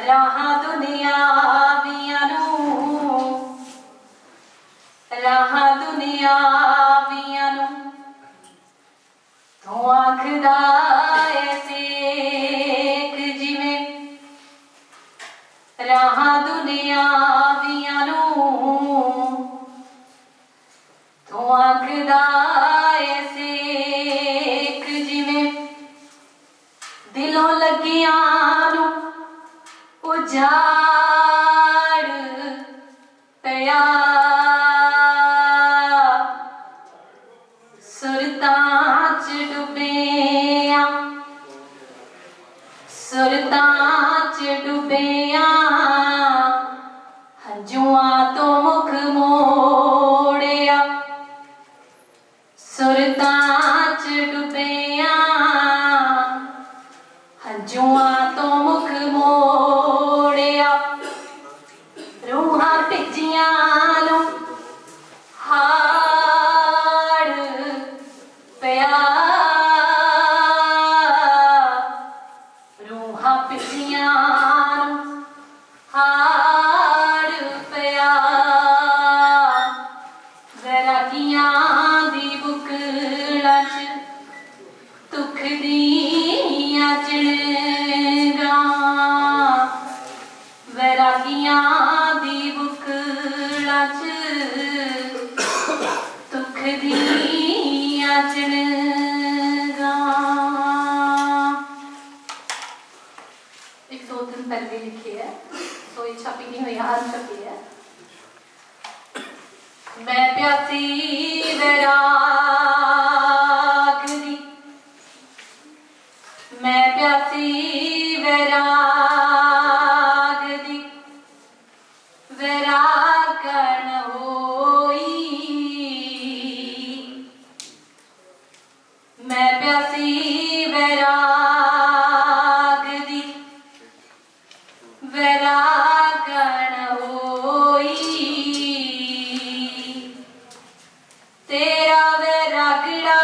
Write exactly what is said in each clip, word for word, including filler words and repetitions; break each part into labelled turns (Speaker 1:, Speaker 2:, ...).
Speaker 1: राहां दुनियावियां नूं राहां दुनियावियां नूं तू आखदा ऐ सेक जिवें राहां दुनियावियां नूं तू आखदा ऐ सेक जिवें दिलों लगियां नूं उजाड़ पिया सुरतां च डुबिया सुरतां च डुबिया हंजुआं तो मुख मोड़िया सुरतां च डुबिया हंजुआं तो मुख मोड़िया रूहां भिजियां नूं हाड़ पिया रूहां भिजियां नूं हाड़ पिया वैरागियां दी बुकलां च दुख दियां चिड़गां वैरागियां दी बुकलां च दुख दियां चिड़गां। एक दो दिन पहले लिखी है तो ये छपी नहीं हुई हाल छपी है। मैं प्यासी वैराग दी मैं प्यासी वैराग दी वैरागण होई मैं प्यासी वैराग दी वैरागण होई तेरा वैरागड़ा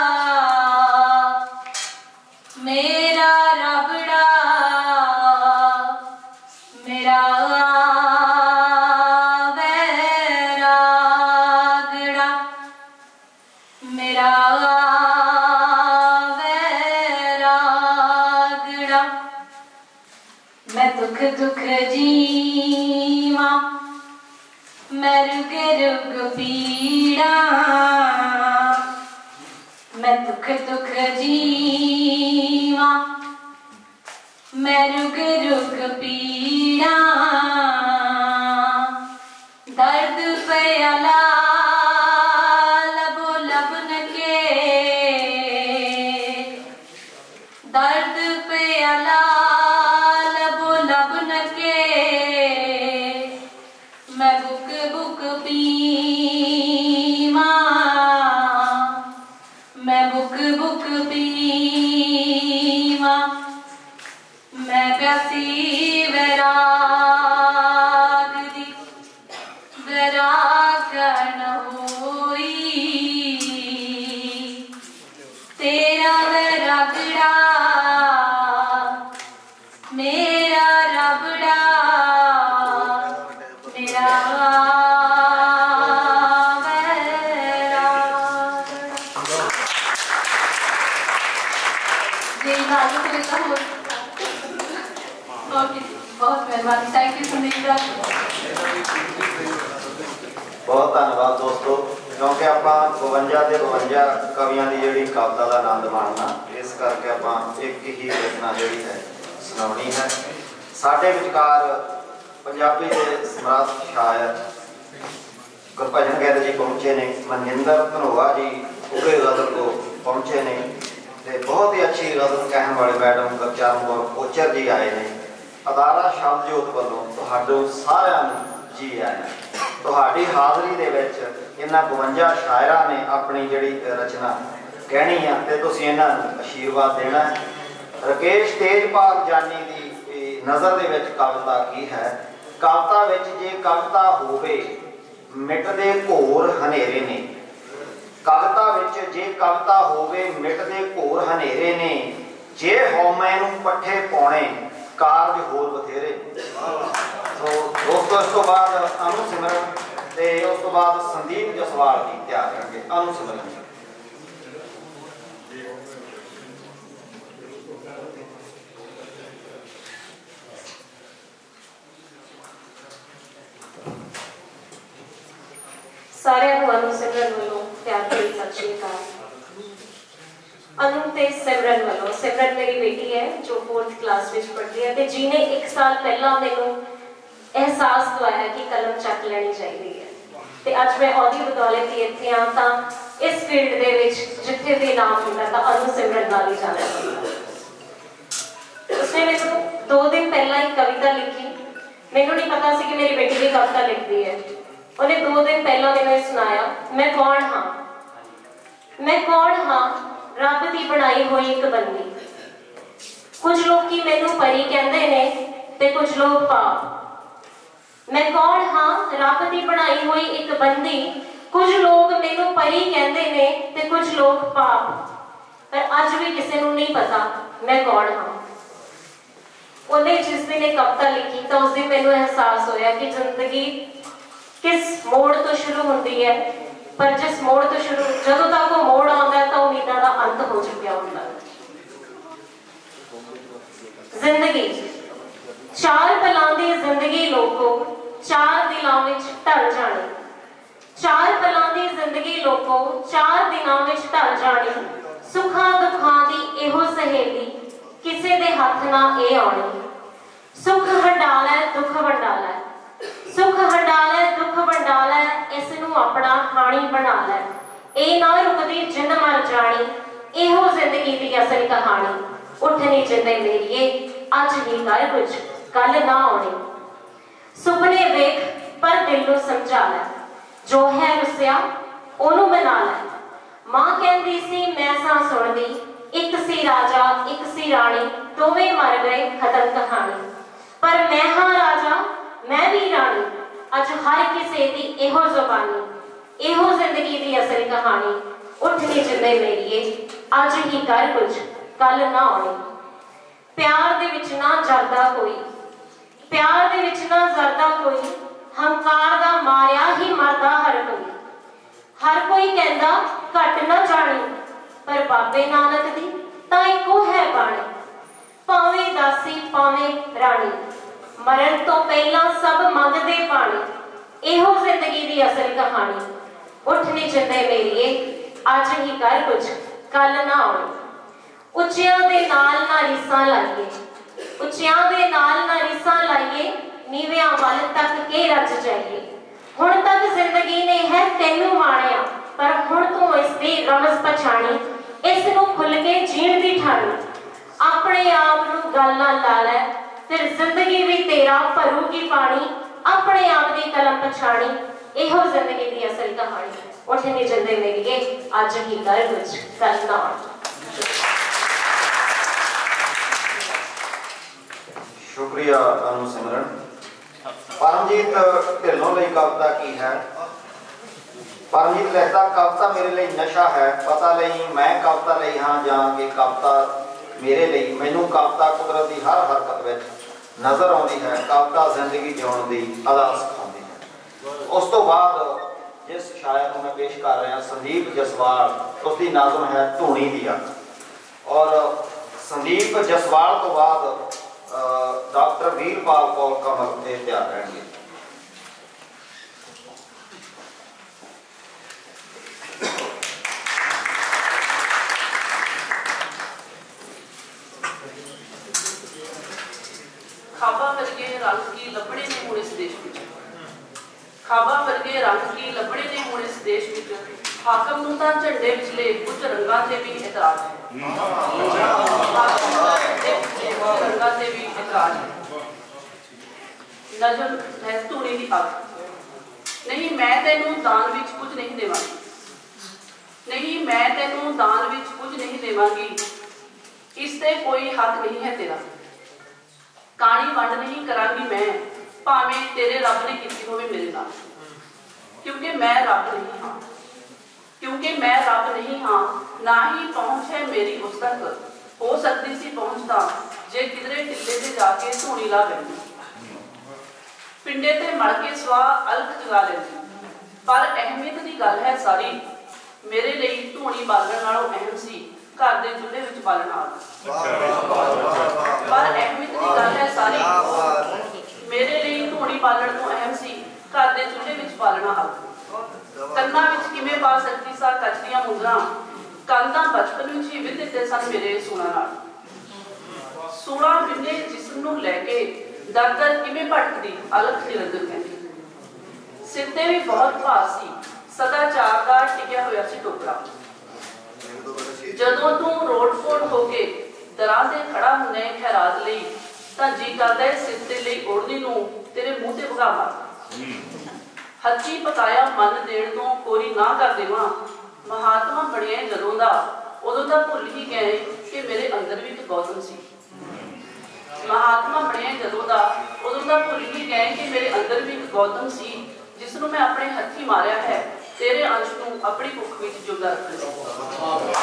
Speaker 1: मेरा रबड़ा मेरा वैरागड़ा मेरा वैरागड़ा मैं दुख दुख जीवा मैं रुग रुग पीड़ा मैं दुख दुख जीवा मैं रुग रुग पीड़ा दर्द प्याला लबो लबन के दर्द प्याला लबो लबन के मैं बुक बुक पीवा मैं बुक बुक पीवा मैं प्यासी वैराग दी वैरागण होई तेरा वैरागड़ा मेरा रबड़ा मेरा बहुत मेहरबानी थैंक यू सुनील।
Speaker 2: बहुत धन्यवाद दोस्तों क्योंकि आप बवंजा के बवंजा कवियों की जी कविता का आनंद माणना इस करके आप एक ही रचना जी है सुनानी है। साढ़े विचकार पंजाबी के समर्थ शायर गुरभजन गैर जी पहुँचे ने मनजिंदर धनोआ जी पूरे गजल को पहुँचे ने बहुत ही अच्छी गजल कहने वाले मैडम गुरचरण कौर कोचर जी आए हैं। अदारा शब्दजोत वालों तुहाडू सारिਆਂ ਨੂੰ जी आया तुहाडी हाज़री दे विच इन्हां बवंजा शायरां ने अपनी जिहड़ी रचना कहनी है ते तुसीं इन्हां नूं आशीर्वाद देना है। राकेश तेजपाल जानी दी नज़र दे विच कविता की है। कविता विच जे कविता होवे मिटदे घोर हनेरे ने कविता विच जे कविता होवे मिटदे घोर हनेरे ने जे हौमे नूं पट्ठे पाउणे कारज होर बथेरे। सो दोस्तों इस तो बाद अनु सिमरन ते उस तो बाद संदीप जसवाल जी तैयार करके अनु सिमरन जी।
Speaker 3: सारे अनु सिमरन वालों प्यार भरी सत श्री अकाल। अनु ते सिमरन वालों, सिमरन मेरी बेटी है जो फोर्थ क्लास में पढ़ती है ते जी ने एक साल पहला मैनू एहसास दवाया कि कलम चक लेनी चाहिए है ते अज मैं ओदी बदौलत ही इत्थे आ तां इस फील्ड दे विच जिथे भी नाम मिलता तां अनु सिमरन नाल ही जाना चाहिए। उसने मैनू दो दिन पहला एक कविता लिखी, मैनू नहीं पता सी कि मेरी बेटी भी कविता लिखती है। उन्हें दो दिन पहला मैंने सुनाया, मैं कौन हाँ, मैं कौन हाँ रब दी बनाई हुई एक बंदी। कुछ लोग की मैनू परी कहते ने ते कुछ लोग पाप। मैं कौन हाँ रब दी बनाई हुई एक बंदी, कुछ लोग मैनू परी कहते ने ते कुछ लोग पाप। पर अज भी किसी नू नहीं पता मैं कौन हाँ। उन्हें जिस दिन एक कविता लिखी तो उस दिन मैनू एहसास होया कि जिंदगी किस मोड़ तो शुरू होती है, पर जिस मोड़ तो शुरू जदों तक वो मोड़ आता है तो उम्मीदां दा अंत हो चुकिया होता है। जिंदगी चार पलां दी जिंदगी लोगों चार दिलां विच ढल जानी। चार पलां दी जिंदगी लोगों चार दिनां विच ढल जानी। सुखां दुखां दी एहो सहेली किसे दे हथ ना ए आउणी। सुख हंडाला दुख वंडाला, सुख हंडाला दुख वंडाला, इसनू अपना हाणी बना लै। ए ना रुकदी जिंद मर जानी, एहो जिंदगी दी असल कहानी। उठनी जिंदे मेरीए अज ही कर कुछ कल ना आउणी। सुपने वेख पर दिल नू समझा लै, जो है रुसिया ओनू मना लै। मां कहंदी सी मैं सां सुणदी, एक सी राजा एक सी रानी, दोवें मर गए खत्म कहानी। पर मैं हाँ राजा मैं भी रानी, अज हर किसे दी एहो जुबानी। एहो जिंदगी दी असल कहानी। उठनी जिंदे मेरीए अज ही कर कुछ कल ना आउणी। प्यार दे विच ना जरदा कोई, प्यार दे विच ना जरदा कोई, हंकार दा मारिया ही मरदा हर कोई। हर कोई कहंदा घट ना जानी, पर बाबे नानक दी तां इको है बाणी। भावें दासी भावें रानी, मरण तो पहला सब मंगदे पानी। एहो जिंदगी दी असल कहानी। उठनी जिंदे मेरीए अज ही कर कुछ कल ना आउणी। उच्चियां दे नाल ना रिसां लाइए, उच्चियां दे नाल ना रिसां लाइए, नीवियां वल तक के रज जाइए। हुण तक जिंदगी ने है तैनू माणिया, पर हुण तू इसदी रमज पछाणी। इस नू खुल के जीण दी ठाणी। अपने आप नू गल नाल ला लै, फिर जिंदगी भी तेरा भरूगी पानी। अपने आप दी कलम पछाणी, एहो जिंदगी दी असल कहानी। उठनी जिंदे मेरीए अज ही कर कुछ कल ना आउणी।
Speaker 2: शुक्रिया अनु सिमरन। परमजीत ढिल्लों लई कविता की है। परमजीत लिखता, कविता मेरे लिए नशा है, पता नहीं मैं कविता लई हाँ जां कि कविता मेरे लिए। मैनू कविता कुदरत की हर हरकत में नजर आती है। कविता जिंदगी जिउण दी अदा सिखाती है। उस तो बाद जिस शायर को मैं पेश कर रहा संदीप जसवाल, उसकी नाज़म है धूनी दी अख। और संदीप जसवाल तो बाद डॉक्टर वीरपाल कौर कमल के तैयार रहेंगे।
Speaker 4: खाबा वर्गे रंग की लबड़े ने हुण इस देश विच, खाबा वर्गे रंग की लबड़े ने हुण इस देश विच। हाकम नूं तां झंडे विचले कुछ रंगां ते भी इतराज है। हाकम नूं तां झंडे विचले कुछ रंगां ते भी इतराज है। नजर है धूनी दी अग, नहीं मैं तैनूं दान विच कुछ नहीं देवांगी, नहीं मैं तैनूं दान विच कुछ नहीं देवांगी। इस ते कोई हक नहीं है तेरा, काणी वंड नहीं करांगी मैं, भावें तेरे रब ने कीती होवे मेरे नाल। क्योंकि मैं रब नहीं हाँ, क्योंकि मैं रब नहीं हाँ, ना ही पहुंच है मेरी उस तक हो सकती सी पहुंचता जे किधरे टिल्ले ते जाके धूनी ला बैठी, पिंडे ते मल के सवा अलख जगा लैंदी। पर अहमियत की गल है सारी मेरे लिए धूनी बालन नालों अहम सी घर के चूल्हे विच बालन आग। पर अहमियत की गल है सारी मेरे लिए धूनी बालन तो अहम सी घर के चूल्हे विच बालना आग। कन्ना विच किवें पा सकती सा कच दीआं मुंदरां, कंन तां बचपन विच ही विध दित्ते सन मेरे सूणां नाल। सूणा बिन्ने जिस्म नूं लैके दर दर किवें भटकदी अलख निरंजन कहंदी। सिर ते भी बहुत भार सी, सदाचार दा टिकिया होया सी टोकरा। जदों तूं रोड-पोट होके दरां ते खड़ा हुंदे खैरात लई तां जी करदा है सिर ते लई ओढ़नी नूं तेरे मूंह ते भगा मार। हथी पकाया मन देण तों कोरी ना कर देवां। महात्मा बणिया जदों दा उदों दा भुल ही गए कि मेरे अंदर भी एक गौतम सी। महात्मा बणिया जदों दा उदों दा भुल ही गए कि मेरे अंदर भी एक गौतम सी जिसनूं मैं अपने हथी मारिया है तेरे अंश नूं अपनी भुख विच जिंदा रखण लई।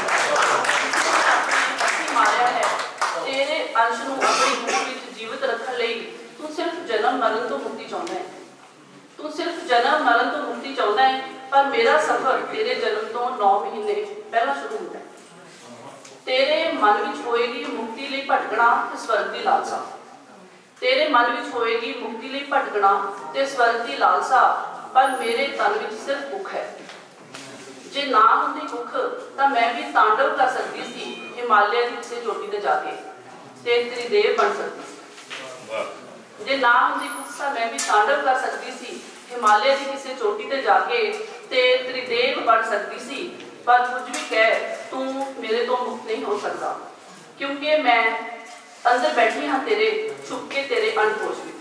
Speaker 4: हथी मारिया है तेरे अंश नूं अपनी भुख विच जीवित रखण लई तूं सिर्फ जन्म मरण तो मुक्ति चाहुंदा है। तू सिर्फ जन्म मरण तो मुक्ति चाहता है, पर मेरा सफर तेरे जन्म तो नौ महीने पहला शुरू होता है। तेरे मन विच होएगी मुक्ति लई भटकना ते स्वर्ग दी लालसा। तेरे मन विच होएगी मुक्ति लई भटकना ते स्वर्ग दी लालसा, पर मेरे तन विच सिर्फ भुख है। जे ना हुंदी भुख तां मैं भी तांडव कर सकती सी हिमालय दी किसी चोटी ते जाके ते त्रिदेव बन सकती सी। जे ना हुंदी भुख तां मैं भी तांडव कर सकती सी हिमालय की किसी चोटी ते जाके ते त्रिदेव बन सकती सी। पर कुछ भी कह तू मेरे तो मुक्त नहीं हो सकता, क्योंकि मैं अंदर बैठी हाँ तेरे छुप के तेरे अनहोश विच।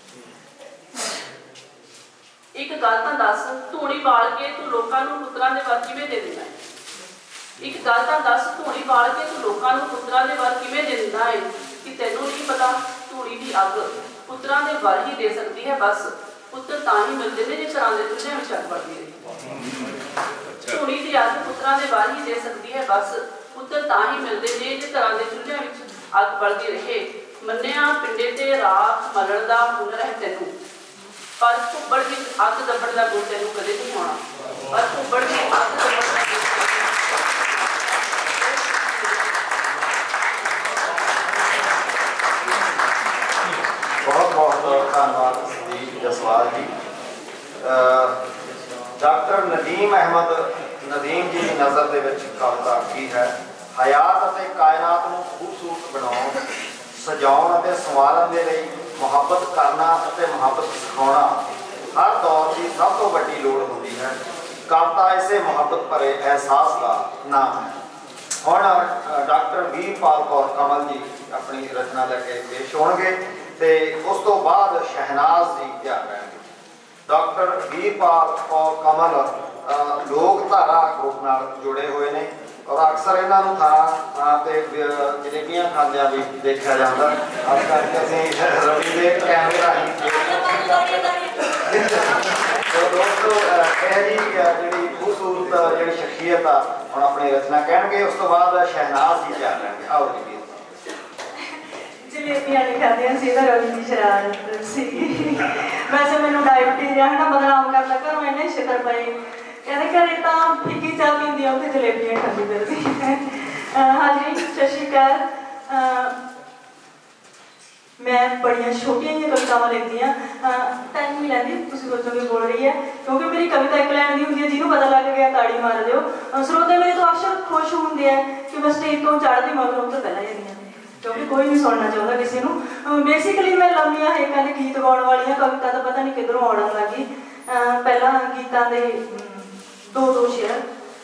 Speaker 4: एक गल तां दस धूनी बाल के तू लोकां नूं पुत्रां दे वर किवें दे दिंदा है। एक गल तां दस धूनी बाल के तू लोकां नूं पुत्रां दे वर किवें दे दिंदा है कि तैनूं नहीं पता धूनी दी अग पुत्रां दे वर ही दे सकती है। बस पुत्र तां ही मिलते हैं जे घरां दे चुल्हिआं विच अग बलदी रहे। धूनी दी अग पुत्रां दे वर ही दे सकती है। बस पुत्र तां ही मिलते हैं जे घरां दे चुल्हिआं विच अग बलदी रहे। मन्निया पिंडे ते राख मलण दा हुनर है तैनूं, पर भुब्बड़ विच अग दब्बड़ दा गुण तैनूं कदे नहीं होना। पर भुब्बड़ विच अग दब्बड़ दा
Speaker 2: बहुत बहुत धन्यवाद संदीप जसवाल जी। डॉक्टर नदीम अहमद नदीम जी की नज़र दे विच कविता की है। हयात अते कायनात नूं खूबसूरत बनाउण सजाउण अते संवारण दे लई मुहब्बत करना अते मुहब्बत सिखाउणा हर दौर की सब तो वड्डी लोड़ हुंदी है। कविता इसे मुहब्बत भरे एहसास का नाम है। हुण डॉक्टर वीरपाल कौर कमल जी अपनी रचना लैके पेश होणगे ते उस तो बाद शहनाज जी तैयार रहेंगे। डॉक्टर वीरपाल कौर कमल लोक धारा ग्रुप नाल जुड़े हुए ने और अक्सर इन्हों थां ते जलेबियां खांदियां भी देखा जाता। अज करके असीं रवि के कैमरे राही तो दोस्तों यह जी जी खूबसूरत जी शख्सियत आ हम अपनी रचना कहेंगे। उस तो बाद शहनाज जी तैयार रहेंगे। आओ जी
Speaker 5: जलेबियां नहीं खादियां सी तां रवि की शरारत सी। वैसे मैनूं डायबिटीज है ना बदनाम करता घरों इन्ने शिकर पए कहते घरे तां फिक्की चाह पींदी आ उत्थे जलेबियां खांदी फिरदी। हाँ जी सत श्री अकाल। मैं बड़िया छोटिया जी कवितावां लिखदी हाँ। टाइम नहीं लैंदी तुसीं सोचोगे बोल रही है, क्योंकि मेरी कविता एक लाइन दी हुंदी है जिन्होंने पता लग गया ताड़ी मार दिओ। श्रोते मेरे तो अक्सर खुश होंगे है कि मैं स्टेज तो चढ़दी मगर उस तो पहला जानी क्योंकि कोई नहीं सुनना चाहता किसी को। बेसिकली मैं लंबिया हेकां दे गीत गाउण वाली कविता तो पता नहीं किधरों आउण लगी। पहला गीतां दे दो दो शेर।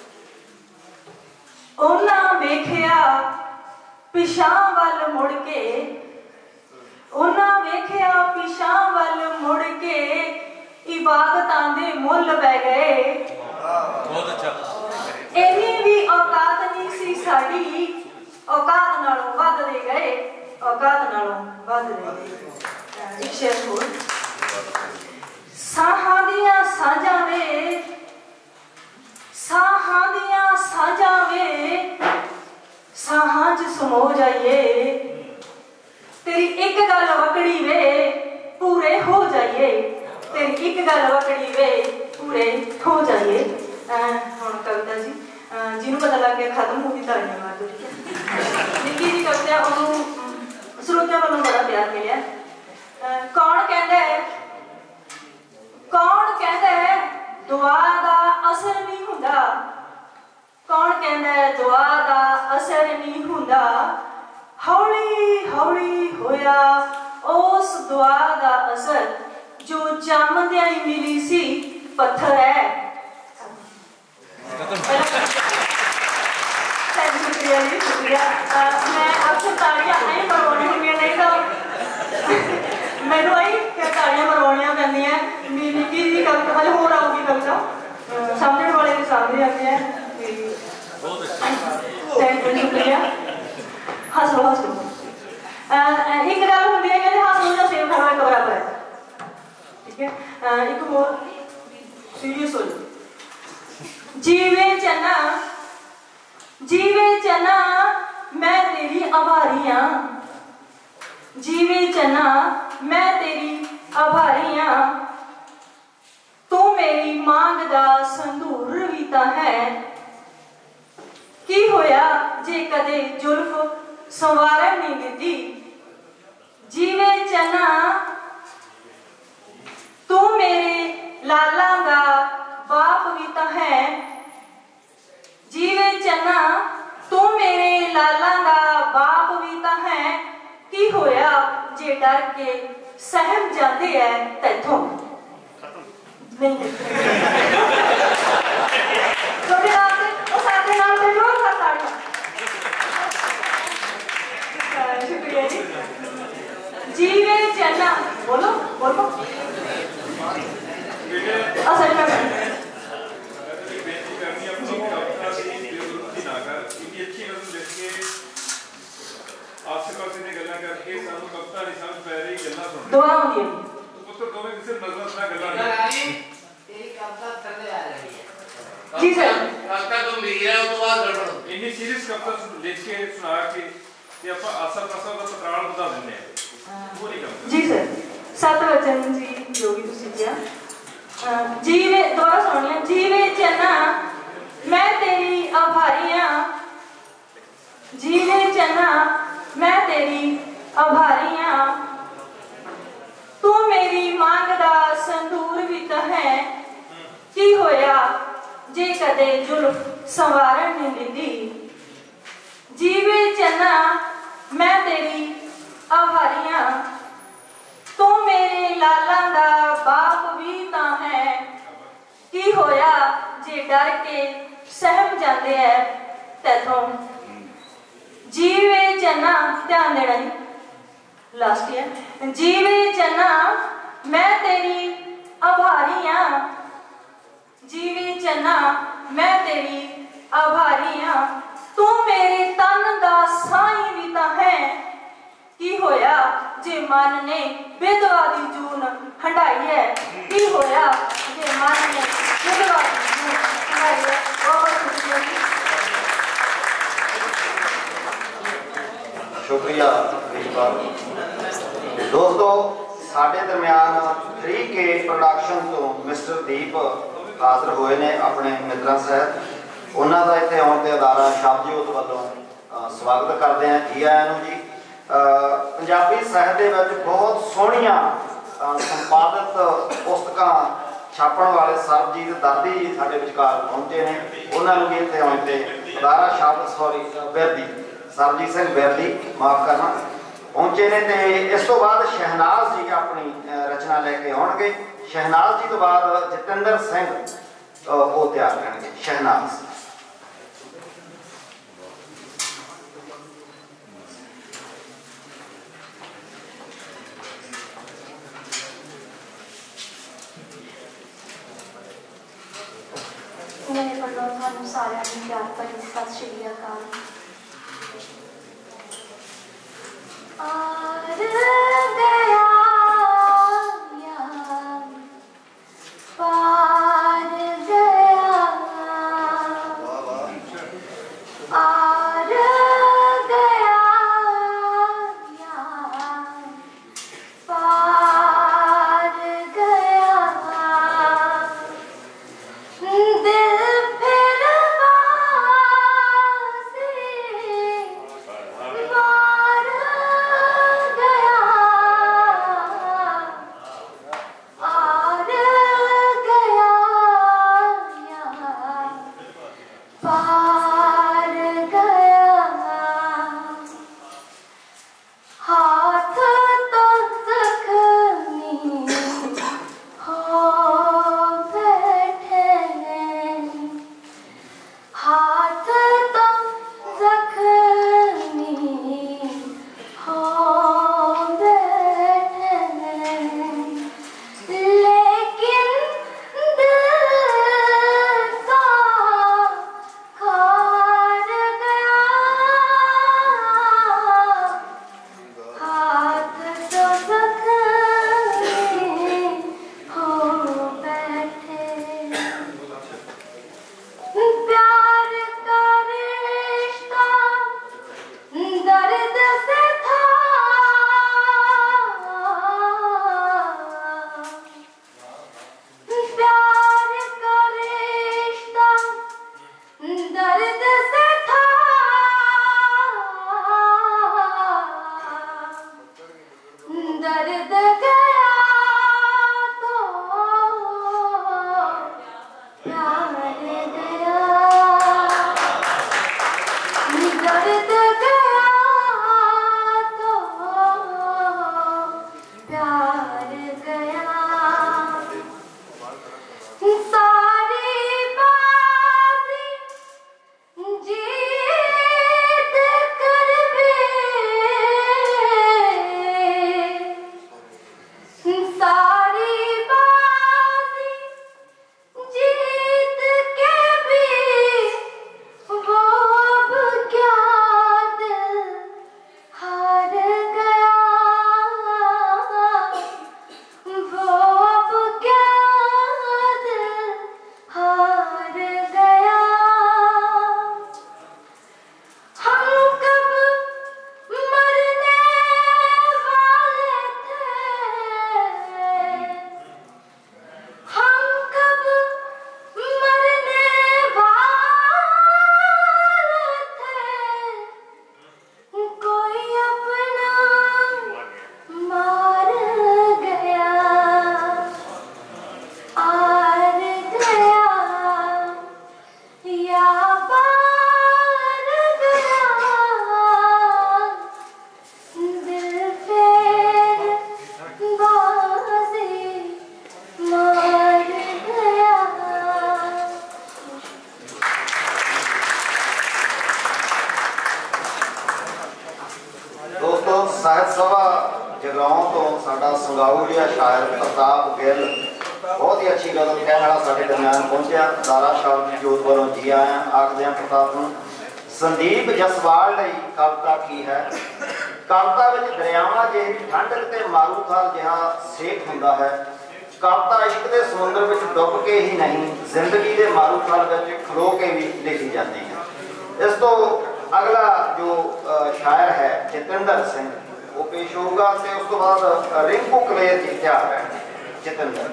Speaker 5: उन्हां वेखिया पिछां वल मुड़ के, उन्हां वेखिया पिछां वल मुड़ के इबादतां दे मुल पै गए। बहुत अच्छा। इन्नी भी औकात नहीं सी साडी, औकात नालों वध दे गए, औकात नालों वध दे गए। एक शेर होर। साहां दियां साजां वे, साहां दियां साजां वे, ਸਾਹਾਂ 'ਚ ਸਮੋ ਜਾਈਏ, तेरी एक गल वकड़ी वे पूरे हो जाइए, तेरी एक गल वकड़ी वे पूरे हो जाइए। हुण कविता जी जिन्हों पता लग गया खत्म हो गई तालियां मार दो, ठीक है। निक्की जी कविता उन्होंने श्रोतियां वालों बड़ा प्यार मिलिया। कौन कहता है कौन कहता है दुआ दा असर नहीं हुंदा, कौन कहता है दुआ दा असर नहीं हुंदा, हौली हौली होया उस दुआ दा असर जो जमदियां ही मिली सी पत्थर है। शुक्रिया जी, शुक्रिया। मैं अक्सर तालियां नहीं मरवानी होंगी, नहीं तो मैनू आई तालियां मरवानियां पैंदियां। निक्की जी कविता हल होर आऊगी कविता सामने वाले के सामने आती है। थैंक यू, शुक्रिया। हस लो हस लो। एक गल होंदी है कि हस लो जां सेव खाना एक बराबर है, ठीक है। एक होर सीरियस हो जाओ। जीवे चना जीवे चना मैं तेरी आभारी हां, जीवे चना मैं तेरी आभारी हां, तू मेरी मांग दा संदूर भी तां है, की होया जे कदे जुल्फ संवारन नहीं दिती, जीवे चना तू मेरे लाला दा बाप भी तां है, जीवे चना तू मेरे लाला दा बाप भी तां है, की होया जे डर के सहम जाते है तैथों नहीं। छोटे नाम से और साथे नाम से जोर कर ताड़ियां। शुक्रिया जी। जीवे चना बोलो बोलो असर में दुआ होंदी है
Speaker 6: पुत्र दोवें किसी नजर ना गल्ला
Speaker 7: तेरी कविता थल्ले आ रही है
Speaker 5: जी सर।
Speaker 7: कविता तो मिल गया तो बाद गड़बड़
Speaker 6: इन्नी सीरीज कविता लिख के सुना के ते ਆਪਾਂ ਆਸਾ ਪਾਸਾ ਦਾ ਪਤਰਾਲ ਬਤਾ ਦਿੰਦੇ ਆ, ਉਹ ਨਹੀਂ ਕਰਦੇ
Speaker 5: जी सर। सत वचन जी जो भी तुसी किया जीवे दोबारा सुनिए। जीवे चना मैं तेरी आभारी हां, जीवे चना मैं तेरी आभारी हां, तू मेरी मांग दा संदूर भी तां है, की होया जे कदे जुल्फ संवारन नहीं दिंदी, जीवे चना मैं तेरी आभारी हां, तू मेरे लाला दा बाप भी तां है, की होया जे डर के सहम जाते है तैथों, जीवे चना ध्यान देना जी लास्ट है। जीवे चना मैं तेरी आभारी हां, जीवे चना मैं तेरी आभारी हां, तू मेरे तन दा साई भी तां है, की होया जे मन ने बेदवा दी जून हंडाई है, की होया जे मन ने बेदवा दी जून हंडाई है। बहुत शुक्रिया जी।
Speaker 2: शुक्रिया प्रिंसिपल। दोस्तों साढ़े दरम्यान थ्री के प्रोडक्शन तो मिस्टर दीप हाजिर हुए ने अपने मित्रों सहित। उन्हों का इतने आने के अदारा शब्दजोत वालों स्वागत करते हैं, जी आया नूं जी। पंजाबी साहित्य में बहुत सोहनिया संपादित पुस्तकां छापण वाले सरबजीत दादी जी साडे विचकार पहुंचे ने, उन्होंने भी इतने आने के अदारा शब्द सॉरी बिरदी सरबजीत सिंह बिरदी माफ करना पहुंचे ने। तो इस तो बाद शहनाज जी अपनी रचना लेके आउणगे। शहनाज जी तो बाद जतिंदर सिंह वो तैयार करेंगे। शहनाज
Speaker 1: मेरे वालों थानू सारिਆਂ ਨੂੰ प्यार भरी सत श्री अकाल। आर गया पार गया आर दर्द गया तो प्यार गया, दर्द गया तो प्यार गया। सारी बाजी जीत कर भी, सारी बाजी जीत के भी वो अब क्या दिल हार गया, वो अब क्या दिल हार गया। हम कब मरने वाले थे, हम कब मरने वाले थे, कोई अपना मार गया, आर गया या पार गया, दिल फिर बाजी मार गया।
Speaker 2: दोस्तों ਸਾਹਿਤ सभा जगराओं तो साडा संगाऊ जिहा शायर प्रताप गिल बहुत ही अच्छी गल कहने वाला साडे दरम्यान पहुंचा। दारा शाह जोत वालों जी आया आखदे प्रताप नूं। संदीप जसवाल लई कविता की है। कविता विच दरियावां जिही ठंडक ते मारूथाल जिहा सेक हुंदा है। कविता इश्क दे समुंदर विच डुब के ही नहीं, जिंदगी दे मारूथाल विच खलो के भी लिखी जाती है। इस तो अगला जो शायर है जतिंदर सिंह वो पेश होगा, तो उस तो बाद रिंकू कलेर जी तैयार है। जतिंदर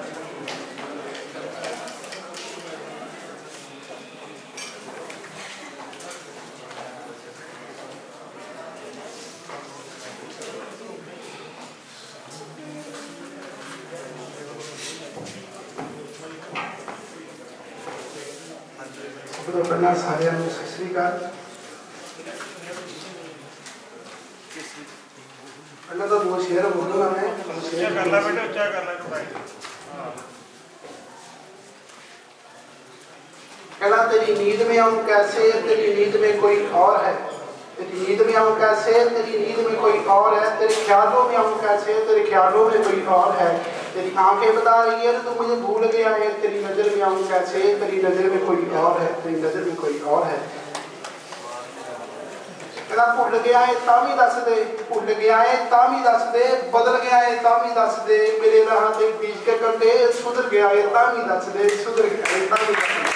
Speaker 8: तो पहला सारे सत श्री अकाल। पहला तो दो शेर बोलूंगा मैं।
Speaker 6: ऊंचा कर ला बेटा, ऊंचा कर ला भाई।
Speaker 8: कहना तेरी नींद में आऊं कैसे, तेरी नींद में कोई और है, तेरी नींद में आऊं कैसे, तेरी नींद में कोई और है, तेरे ख्यालों में आऊं कैसे, तेरे ख्यालों में कोई और है, तेरी आंखें बता रही है तो मुझे भूल गया है, तेरी नजर में आऊं कैसे, तेरी नजर में कोई और है, तेरी नजर में कोई और है। कहना भुल गया है तावी दस दे, भुल गया है तावी दस दे, बदल गया है तावी दस दे, मेरे राह ते बीज के कंडे, सुधर गया है तावी दस दे, सुधर गया है तावी दस दे।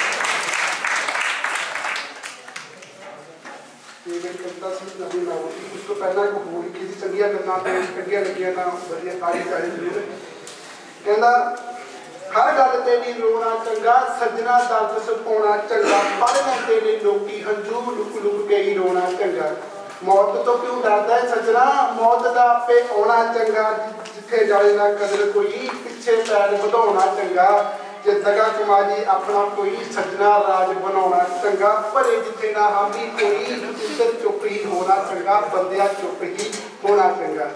Speaker 8: ये मेरी कविता सी नबी नावती। उसको पहला को होली किसी चंगिया करना ते चंगिया लगिया ना बढ़िया ताली ताली जरूर। कहना हर गल तेरी रोना चंगा, सजना दर्द सपाउणा चंगा, पढ़ने तेरे लोकी हंझू लुक लुक के ही रोना चंगा। मौत तो क्यों डरदा है सजना, मौत दा आपे आउणा चंगा, जिथे जाए ना कदर कोई, पिछे पैर ਵਧਾਉਣਾ चंगा, जे दगा कुमारी अपना कोई, सजना राज बनाउणा चंगा, भरे जिथे ना हामी कोई, इधर चुप ही होना चंगा, बंदिया चुप ही होना चंगा।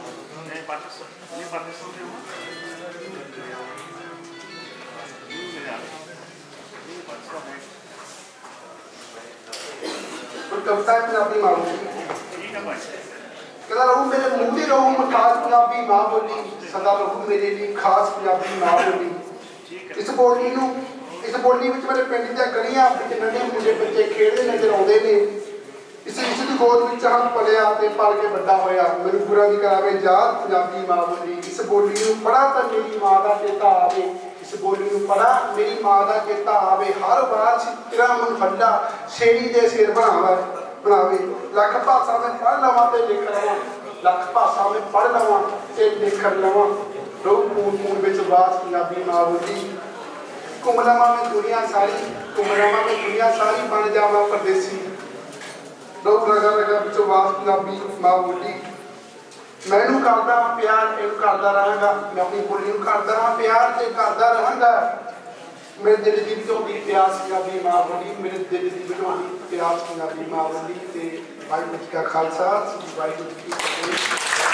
Speaker 8: कविता पंजाबी मां बोली कहता रहूं मेरे मुंह में रहूं मैं खास पंजाबी मां बोली, सदा रहूं मेरे लिए खास पंजाबी मां बोली। इस बोली नूं इस बोली विच मेरे पिंड दी गलियां विच नन्हे मुंडे बच्चे खेडदे नजर आउंदे ने। इस इस दी गोद विच हम पलिया ते पल के बड़ा होया, मेनू गुरा दी करावे याद पंजाबी मां बोली। इस बोली नूं पढ़ा तां मेरी मां दा चेता आवे, इस बोली नूं पढ़ा मेरी मां दा चेता आवे, हर बार तेरा मन फड्डा छेड़ी दे सिर बनावा बनावे। लख भाषा में पढ़ लवां ते लिख लवां, लख भाषा में पढ़ लवां ते लिख लवां, रोह मूल मूल विच बात पंजाबी मां बोली। कुमलावा में दुनिया सारी, कुमलावा में दुनिया सारी बन जावा परदेसी, रोह रगा रगा विच बात पंजाबी मां बोली। मैनू करदा प्यार इनू करदा रहांगा मैं अपनी बोली नू करदा रहां प्यार ते करदा रहांगा मेरे दिल दी बिटोंदी प्यास पंजाबी मां बोली मेरे दिल दी बिटोंदी प्यास पंजाबी मां बोली ते वाहिगुरू जी का खालसा वाहिगुरू जी की फतेह।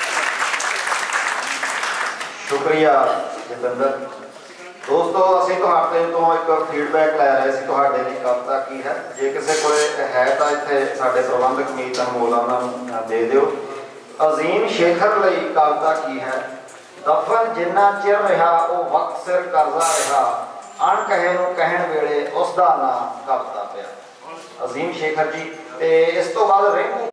Speaker 2: शुक्रिया जतिंदर। दोस्तों ਅਸੀਂ ਤੁਹਾਡੇ ਤੋਂ ਇੱਕ ਫੀਡਬੈਕ ਲੈ ਰਹੇ ਸੀ ਤੁਹਾਡੇ ਲਈ ਕਵਿਤਾ ਕੀ ਹੈ। ਜੇ ਕਿਸੇ ਕੋਲੇ ਹੈ ਤਾਂ ਇੱਥੇ ਸਾਡੇ ਪ੍ਰਬੰਧਕ ਮੀਤ ਅਨਮੋਲ ਉਹਨਾਂ ਨੂੰ ਦੇ ਦਿਓ। ਅਜ਼ੀਮ ਸ਼ੇਖਰ ਲਈ ਕਵਿਤਾ ਕੀ ਹੈ। ਦਫਨ ਜਿੰਨਾ ਚਿਰ ਰਿਹਾ ਉਹ ਵਕਤ ਸਿਰ ਕਰਜ਼ਾ ਰਿਹਾ ਅਣ ਕਹੇ ਨੂੰ ਕਹਿਣ ਵੇਲੇ ਉਸ ਦਾ ਨਾਂ ਕਵਿਤਾ ਪਿਆ। ਅਜ਼ੀਮ ਸ਼ੇਖਰ ਜੀ। ਤੇ ਇਸ ਤੋਂ ਬਾਅਦ ਰਿੰਕੂ